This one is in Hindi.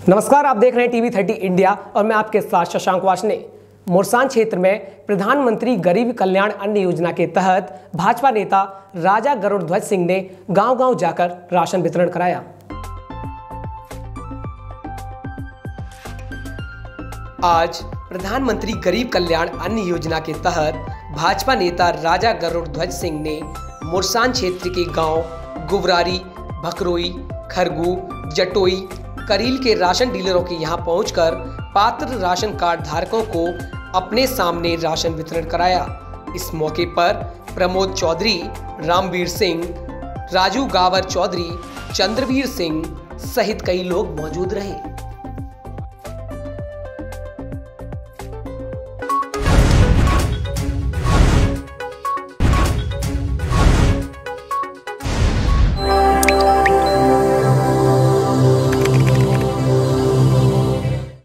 नमस्कार, आप देख रहे हैं टीवी30 इंडिया और मैं आपके साथ शशांक वाशने। मोरसान क्षेत्र में प्रधानमंत्री गरीब कल्याण अन्न योजना के तहत भाजपा नेता राजा गरुड़ सिंह ने गांव-गांव जाकर राशन वितरण कराया। आज प्रधानमंत्री गरीब कल्याण अन्न योजना के तहत भाजपा नेता राजा गरुड़ सिंह ने मोरसान क्षेत्र के गांव गुवरारी, भकरोई, खरगू, जटोई, करील के राशन डीलरों के यहां पहुंचकर पात्र राशन कार्ड धारकों को अपने सामने राशन वितरण कराया। इस मौके पर प्रमोद चौधरी, रामवीर सिंह, राजू गावर चौधरी, चंद्रवीर सिंह सहित कई लोग मौजूद रहे।